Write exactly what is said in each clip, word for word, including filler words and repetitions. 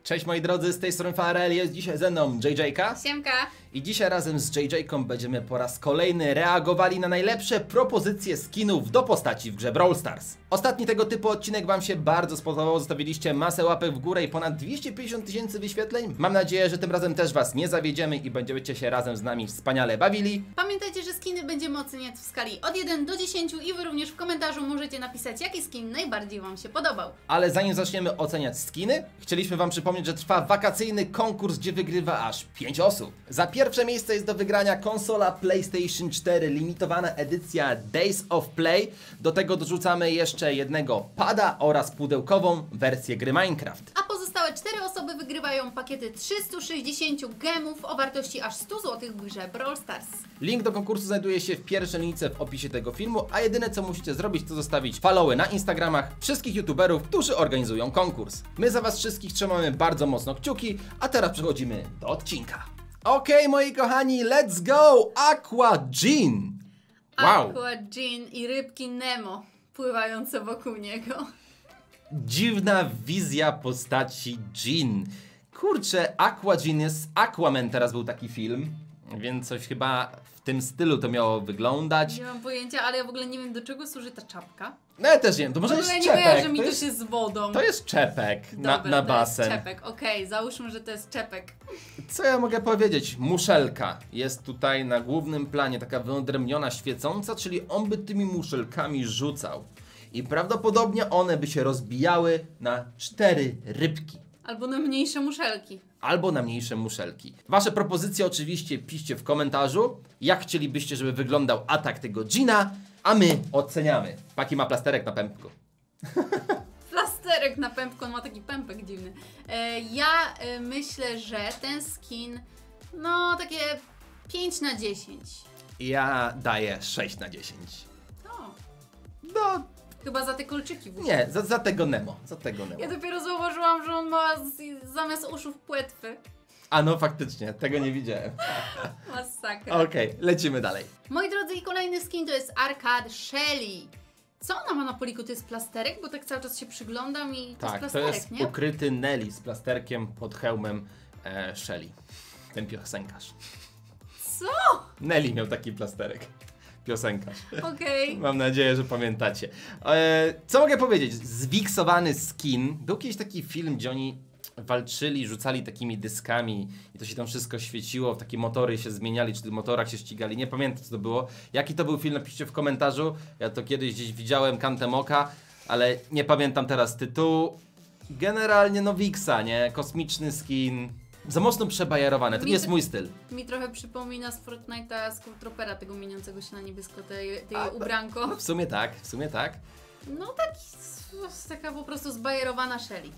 Cześć moi drodzy, z tej strony Farel, jest dzisiaj ze mną J J K. Siemka. I dzisiaj razem z J J Ką będziemy po raz kolejny reagowali na najlepsze propozycje skinów do postaci w grze Brawl Stars. Ostatni tego typu odcinek wam się bardzo spodobał, zostawiliście masę łapek w górę i ponad dwieście pięćdziesiąt tysięcy wyświetleń. Mam nadzieję, że tym razem też was nie zawiedziemy i będziecie się razem z nami wspaniale bawili. Pamiętajcie, że skiny będziemy oceniać w skali od jeden do dziesięciu i wy również w komentarzu możecie napisać, jaki skin najbardziej wam się podobał. Ale zanim zaczniemy oceniać skiny, chcieliśmy wam przypomnieć, że trwa wakacyjny konkurs, gdzie wygrywa aż pięć osób. Za pierwsze miejsce jest do wygrania konsola PlayStation cztery, limitowana edycja Days of Play. Do tego dorzucamy jeszcze jednego pada oraz pudełkową wersję gry Minecraft. A pozostałe cztery osoby wygrywają pakiety trzystu sześćdziesiąt gemów o wartości aż stu złotych w grze Brawl Stars. Link do konkursu znajduje się w pierwszej linijce w opisie tego filmu, a jedyne co musicie zrobić to zostawić followy na Instagramach wszystkich youtuberów, którzy organizują konkurs. My za was wszystkich trzymamy bardzo mocno kciuki, a teraz przechodzimy do odcinka. Okej, okay, moi kochani, let's go! Aqua Jean! Wow! Aqua Jean i rybki Nemo pływające wokół niego. Dziwna wizja postaci Jean. Kurczę, Aqua Jean jest Aquaman, teraz był taki film, więc coś chyba w tym stylu to miało wyglądać. Nie mam pojęcia, ale ja w ogóle nie wiem, do czego służy ta czapka. No ja też nie wiem, to może w jest ogóle czepek. nie kojarzy mi to to jest, się z wodą. to jest czepek na, Dobra, na to basen. jest czepek, okej, okay, załóżmy, że to jest czepek. Co ja mogę powiedzieć? Muszelka jest tutaj na głównym planie, taka wyodrębniona, świecąca, czyli on by tymi muszelkami rzucał. I prawdopodobnie one by się rozbijały na cztery rybki. Albo na mniejsze muszelki. Albo na mniejsze muszelki. Wasze propozycje oczywiście piszcie w komentarzu, jak chcielibyście, żeby wyglądał atak tego Jeana, a my oceniamy. Paki ma plasterek na pępku. Plasterek na pępku, on ma taki pępek dziwny. E, ja e, myślę, że ten skin, no takie pięć na dziesięć. Ja daję sześć na dziesięć. O, No, chyba za te kolczyki. W nie, za, za tego Nemo, za tego Nemo. Ja dopiero zauważyłam, że on ma z, zamiast uszów płetwy. A no faktycznie, tego nie widziałem. Masakra. Okej, okay, lecimy dalej. Moi drodzy, i kolejny skin to jest Arcade Shelly. Co ona ma na poliku? To jest plasterek? Bo tak cały czas się przyglądam i to Tak, jest to plasterek, jest nie? ukryty Nelly z plasterkiem pod hełmem e, Shelly. Ten piosenkarz. Co? Nelly miał taki plasterek. Piosenkarz. Okej. Okay. Mam nadzieję, że pamiętacie. E, co mogę powiedzieć? Zwiksowany skin. Był kiedyś taki film, gdzie oni walczyli, rzucali takimi dyskami i to się tam wszystko świeciło, w takie motory się zmieniali, czy w motorach się ścigali. Nie pamiętam, co to było. Jaki to był film, napiszcie w komentarzu. Ja to kiedyś gdzieś widziałem kantem oka, ale nie pamiętam teraz tytułu. Generalnie no Wixa, nie? Kosmiczny skin. Za mocno przebajerowany, to Mi nie jest to- mój styl. Mi trochę przypomina z Fortnite'a Skulltroopera, tego mieniącego się na niebiesko, tej, tej A, ubranko. No w sumie tak, w sumie tak. No taki, s- taka po prostu zbajerowana Shelly.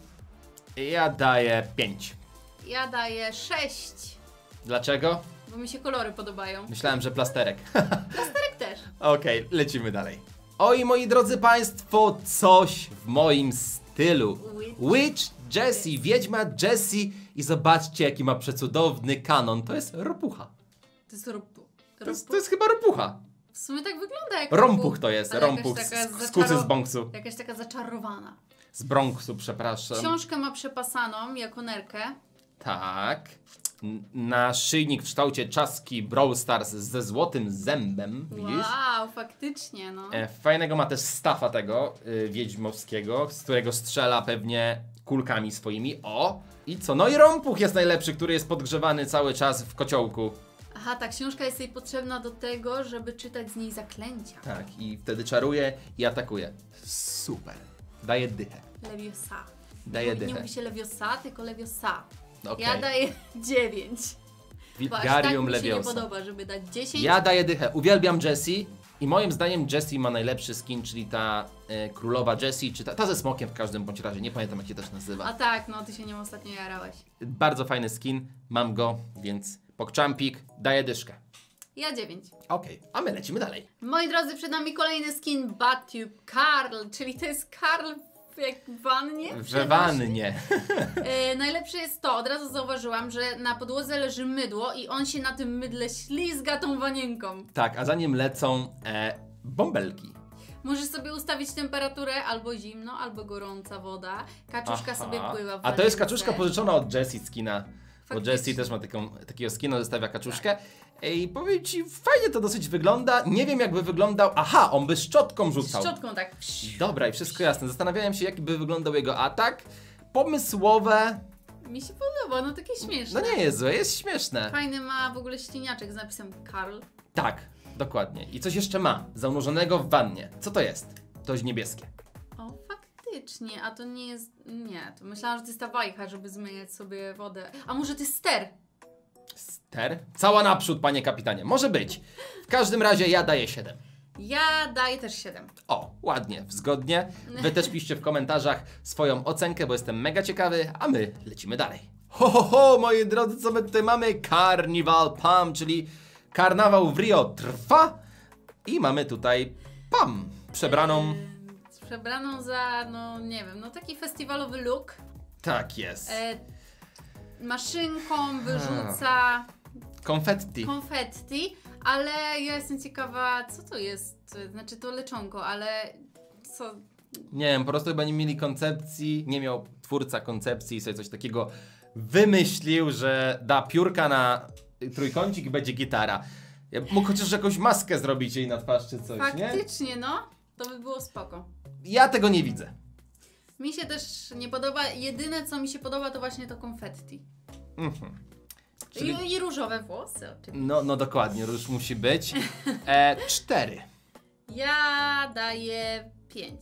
Ja daję pięć. Ja daję sześć, Dlaczego? bo mi się kolory podobają. Myślałem, że plasterek. Plasterek też. Okej, okay, lecimy dalej. Oj, moi drodzy państwo, coś w moim stylu. Witch. Witch Jessie, wiedźma Jessie i zobaczcie jaki ma przecudowny kanon. To jest ropucha. To jest ropu. To jest, to jest chyba ropucha. W sumie tak wygląda jak Rompuch to jest, ale rompuch jakaś z, taka z kucy z zaczaro- Bronxu. Jakaś taka zaczarowana. Z Bronxu, przepraszam. Książkę ma przepasaną jako nerkę. Tak. N- Naszyjnik w kształcie czaski Brawl Stars ze złotym zębem, widzisz? Wow, faktycznie, no. E, Fajnego ma też stafa tego y, wiedźmowskiego, z którego strzela pewnie kulkami swoimi. O! I co? No i rompuch jest najlepszy, który jest podgrzewany cały czas w kociołku. Aha, ta książka jest jej potrzebna do tego, żeby czytać z niej zaklęcia. Tak, i wtedy czaruje i atakuje. Super. Daje dychę. Leviosa. Daje nie, dychę. nie mówi się Leviosa, tylko Leviosa. Okej. Ja daję dziewięć. Bo aż tak Wilgarium mi się nie Leviosa. podoba, żeby dać dziesięć. Ja daję dychę. Uwielbiam Jessie i moim zdaniem Jessie ma najlepszy skin, czyli ta e, królowa Jessie, czy ta, ta ze smokiem w każdym bądź razie. Nie pamiętam jak się też nazywa. A tak, no ty się nią ostatnio jarałeś. Bardzo fajny skin, mam go, więc pokczampik, daję dyszkę. Ja dziewięć. Okej, a my lecimy dalej. Moi drodzy, przed nami kolejny skin Batube Karl, czyli to jest Karl w jak w wannie? W wannie. E, najlepsze jest to, od razu zauważyłam, że na podłodze leży mydło i on się na tym mydle ślizga tą wanienką. Tak, a za nim lecą e, bąbelki. Możesz sobie ustawić temperaturę albo zimno, albo gorąca woda. Kaczuszka Aha. sobie pływa w A to jest walizce. kaczuszka pożyczona od Jessie skina. Bo Faktycznie. Jessie też ma taką, takiego skina, zostawia kaczuszkę. I powiem ci, fajnie to dosyć wygląda. Nie wiem, jakby wyglądał. Aha, on by szczotką Z rzucał. szczotką tak. Dobra, i wszystko jasne. Zastanawiałem się, jaki by wyglądał jego atak. Pomysłowe. Mi się podoba, no takie śmieszne. No nie jest złe, jest śmieszne. Fajny ma w ogóle śliniaczek z napisem Karl. Tak, dokładnie. I coś jeszcze ma, zanurzonego w wannie. Co to jest? To jest niebieskie. O, faktycznie, a to nie jest... Nie, to myślałam, że to jest ta wajcha, żeby zmieniać sobie wodę. A może to jest ster? Ster? Cała naprzód, panie kapitanie. Może być. W każdym razie ja daję siedem. Ja daję też siedem. O, ładnie, zgodnie. Wy też piszcie w komentarzach swoją ocenkę, bo jestem mega ciekawy, a my lecimy dalej. Ho, ho, ho, moi drodzy, co my tutaj mamy? Carnival Pam, czyli karnawał w Rio trwa. I mamy tutaj Pam, przebraną... Yy, przebraną za, no nie wiem, no taki festiwalowy look. Tak jest. E, maszynką wyrzuca Konfetti. konfetti, ale ja jestem ciekawa, co to jest. Znaczy to leczonko, ale co... Nie wiem, po prostu chyba nie mieli koncepcji, nie miał twórca koncepcji i sobie coś takiego wymyślił, że da piórka na trójkącik i będzie gitara. Ja mógł chociaż jakąś maskę zrobić jej na twarz czy coś, nie? Faktycznie, no. To by było spoko. Ja tego nie widzę. Mi się też nie podoba. Jedyne, co mi się podoba, to właśnie to konfetti. Mhm. Czyli... I, I różowe włosy oczywiście. No, no dokładnie, róż musi być. E, cztery. Ja daję pięć.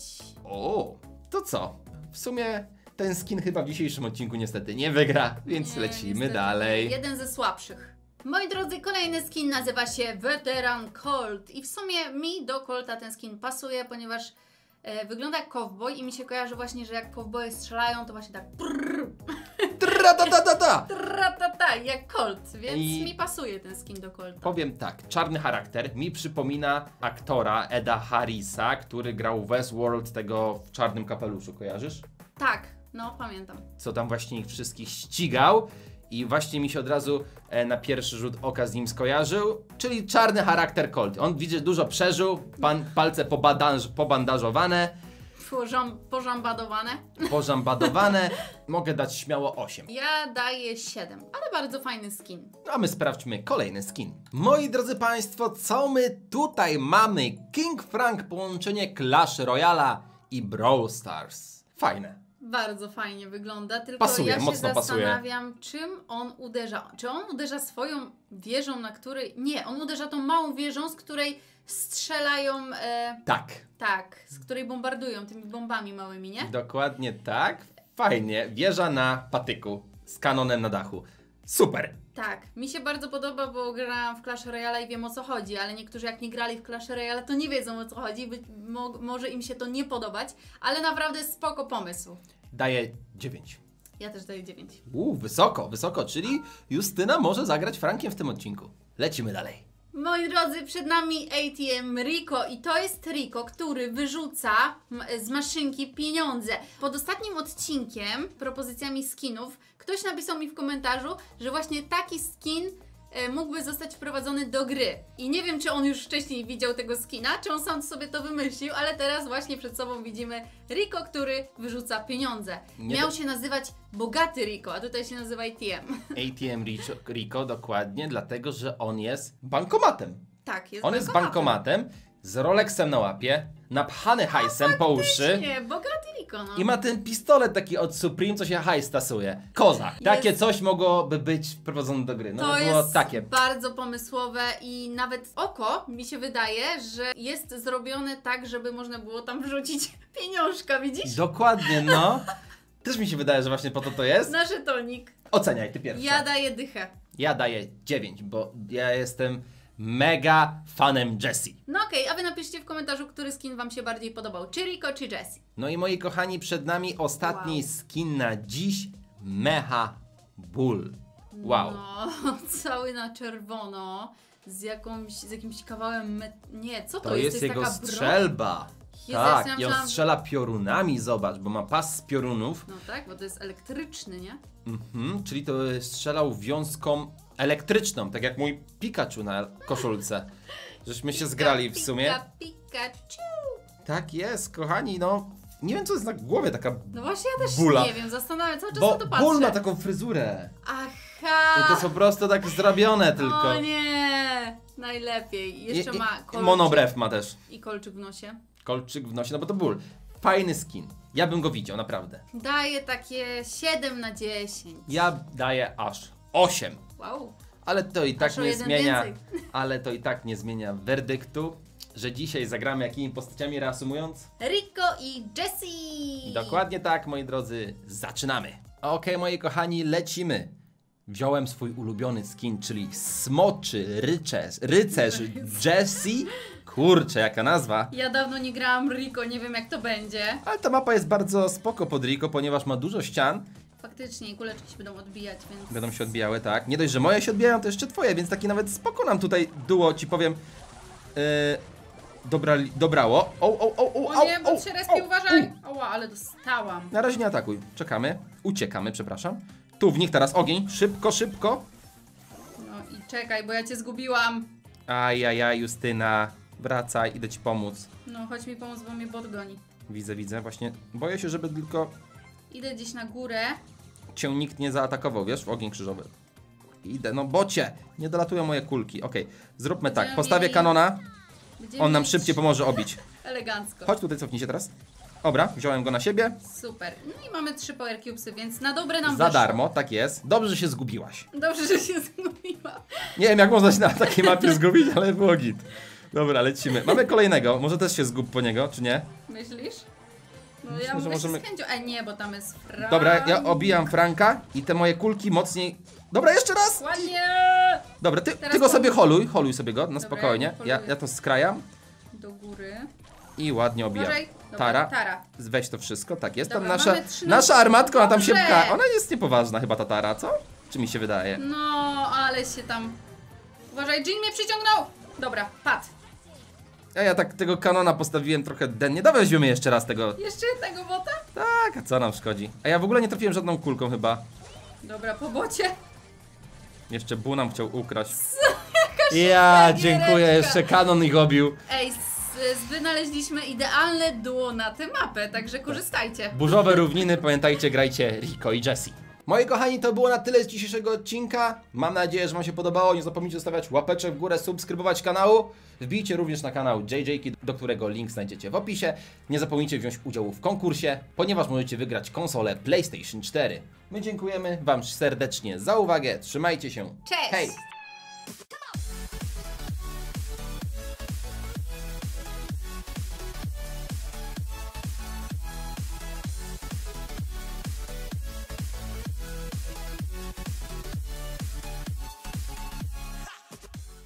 O, to co? W sumie ten skin chyba w dzisiejszym odcinku niestety nie wygra, więc Nie, lecimy niestety dalej. nie. Jeden ze słabszych. Moi drodzy, kolejny skin nazywa się Veteran Colt i w sumie mi do Colta ten skin pasuje, ponieważ e, wygląda jak cowboy i mi się kojarzy właśnie, że jak cowboye strzelają, to właśnie tak prrr, Tra-ta-ta-ta-ta! tra-ta-ta, jak Colt, więc I- mi pasuje ten skin do Colta. Powiem tak, czarny charakter mi przypomina aktora Eda Harrisa, który grał w Westworld, tego w czarnym kapeluszu, kojarzysz? Tak, no pamiętam. Co tam właśnie ich wszystkich ścigał i właśnie mi się od razu e, na pierwszy rzut oka z nim skojarzył, czyli czarny charakter Colt. On widzę dużo przeżył, pan, palce pobandaż, pobandażowane, Pożam, pożambadowane. pożambadowane, mogę dać śmiało osiem. Ja daję siedem, ale bardzo fajny skin. A my sprawdźmy kolejny skin. Moi drodzy Państwo, co my tutaj mamy? King Frank, połączenie Clash Royala i Brawl Stars. Fajne. Bardzo fajnie wygląda, tylko Pasuje, ja się mocno pasuje. zastanawiam, czym on uderza. Czy on uderza swoją wieżą, na której... Nie, on uderza tą małą wieżą, z której strzelają... E... Tak. Tak, z której bombardują tymi bombami małymi, nie? Dokładnie tak. Fajnie. Wieża na patyku z kanonem na dachu. Super. Tak, mi się bardzo podoba, bo grałam w Clash Royale i wiem o co chodzi, ale niektórzy jak nie grali w Clash Royale, to nie wiedzą o co chodzi, być, mo może im się to nie podobać, ale naprawdę spoko pomysł. Daję dziewięć. Ja też daję dziewięć. Uuu, wysoko, wysoko, czyli Justyna może zagrać Frankiem w tym odcinku. Lecimy dalej. Moi drodzy, przed nami A T M Rico i to jest Rico, który wyrzuca m- z maszynki pieniądze. Pod ostatnim odcinkiem, propozycjami skinów, ktoś napisał mi w komentarzu, że właśnie taki skin e, mógłby zostać wprowadzony do gry. I nie wiem, czy on już wcześniej widział tego skina, czy on sam sobie to wymyślił, ale teraz właśnie przed sobą widzimy Rico, który wyrzuca pieniądze. Nie Miał do- się nazywać Bogaty Rico, a tutaj się nazywa A T M. A T M Rico, Rico dokładnie, dlatego że on jest bankomatem. Tak, jest On jest bankomatem. bankomatem z Rolexem na łapie, napchany hajsem po uszy. Nie, Bogaty Rico, no. I ma ten pistolet taki od Supreme, co się hajs tasuje. Kozak. Takie Jest- coś mogłoby być wprowadzone do gry. No To to było jest takie. bardzo pomysłowe i nawet oko mi się wydaje, że jest zrobione tak, żeby można było tam wrzucić pieniążka, widzisz? Dokładnie, no. Też mi się wydaje, że właśnie po to to jest. Na żetonik. Oceniaj, ty pierwsza. Ja daję dychę. Ja daję dziewięć, bo ja jestem mega fanem Jessie. No okej, a wy napiszcie w komentarzu, który skin wam się bardziej podobał. Czy Rico, czy Jessie? No i moi kochani, przed nami ostatni Wow. skin na dziś. Mecha Bull. Wow. No, cały na czerwono. Z jakąś, z jakimś kawałem met... Nie, co to, To jest, To jest jego taka broń? strzelba. Jezu, ja Tak, sobie i on myślałam- strzela piorunami, zobacz, bo ma pas z piorunów. No tak, bo to jest elektryczny, nie? Mhm, czyli to strzelał wiązką elektryczną, tak jak mój Pikachu na koszulce. Żeśmy się zgrali w sumie. Pika, Pikachu. Tak jest, kochani, no. Nie wiem, co jest na głowie, taka No właśnie ja też bula. nie wiem, zastanawiam, cały czas Bo na to patrzę. ból ma taką fryzurę. Aha! I to jest po prostu tak zrobione tylko. O nie! Najlepiej. Jeszcze I, i, ma i kolczyk. monobrew ma też. I kolczyk w nosie. Kolczyk w nosie, no bo to ból. Fajny skin. Ja bym go widział, naprawdę. Daję takie siedem na dziesięć. Ja daję aż osiem. Wow. Ale to i tak Aż o nie jeden zmienia. więcej. Ale to i tak nie zmienia werdyktu, że dzisiaj zagramy jakimi postaciami, reasumując? Rico i Jessie! Dokładnie tak, moi drodzy, zaczynamy. Okej, moi kochani, lecimy. Wziąłem swój ulubiony skin, czyli smoczy rycerz, rycerz Jessie. Kurczę, jaka nazwa. Ja dawno nie grałam Rico, nie wiem jak to będzie. Ale ta mapa jest bardzo spoko pod Rico, ponieważ ma dużo ścian. Faktycznie, kuleczki się będą odbijać, więc... Będą się odbijały, tak. Nie dość, że moje się odbijają, to jeszcze twoje, więc taki nawet spoko nam tutaj duo, ci powiem, yy, dobra, dobrało. O, o, o, o, O nie, bo się respi, o, uważaj! u. Oła, ale dostałam. Na razie nie atakuj, czekamy, uciekamy, przepraszam. Tu w nich teraz ogień, szybko, szybko. No i czekaj, bo ja cię zgubiłam. Ajajaj, Justyna, wracaj, idę ci pomóc. No, chodź mi pomóc, bo mnie bot goni. Widzę, widzę, właśnie boję się, żeby tylko Idę gdzieś na górę. cię nikt nie zaatakował, wiesz, w ogień krzyżowy. Idę, no bocie, nie dolatują moje kulki. Okej, zróbmy tak, Będziemy postawię mieli- kanona, Będziemy on nam mieć szybciej pomoże obić. Elegancko. Chodź tutaj, cofnij się teraz. Dobra, wziąłem go na siebie. Super. No i mamy trzy power cubesy, więc na dobre nam Za wyszło. darmo, tak jest. Dobrze, że się zgubiłaś. Dobrze, że się zgubiłam. Nie wiem, jak można się na takiej mapie zgubić, ale było git. Dobra, lecimy. Mamy kolejnego, może też się zgub po niego, czy nie? Myślisz? No Myślę, ja że mogę możemy- się z chęcią... E, nie, bo tam jest Frank. Dobra, ja obijam Franka i te moje kulki mocniej... Dobra, jeszcze raz! Ładnie! Dobra, ty, Teraz ty go sobie pomóż. holuj, holuj sobie go, na Dobra, spokojnie. Ja, holuję. ja to skrajam Do góry. i ładnie obijam. Uważaj. Dobra, Tara, Tara. weź to wszystko, tak jest. Tam Dobra, nasza, mamy trzy na nasza trzy. armatka, ona tam się Dobrze. pcha. Ona jest niepoważna chyba, ta Tara, co? Czy mi się wydaje? No, ale się tam... Uważaj, Jean mnie przyciągnął! Dobra, padł. Ja, ja tak tego kanona postawiłem trochę dennie. Dawaj weźmiemy jeszcze raz tego. Jeszcze jednego bota? Tak, a co nam szkodzi? A ja w ogóle nie trafiłem żadną kulką chyba. Dobra, po bocie. Jeszcze Bu nam chciał ukraść. Ja dziękuję, giereczka. jeszcze kanon ich obił. Ej, z, z, wynaleźliśmy idealne duo na tę mapę, także korzystajcie. Burzowe równiny, pamiętajcie, grajcie Rico i Jessie. Moi kochani, to było na tyle z dzisiejszego odcinka. Mam nadzieję, że wam się podobało. Nie zapomnijcie zostawiać łapeczek w górę, subskrybować kanału. Wbijcie również na kanał J J K, do którego link znajdziecie w opisie. Nie zapomnijcie wziąć udziału w konkursie, ponieważ możecie wygrać konsolę PlayStation cztery. My dziękujemy wam serdecznie za uwagę. Trzymajcie się. Cześć! Hej!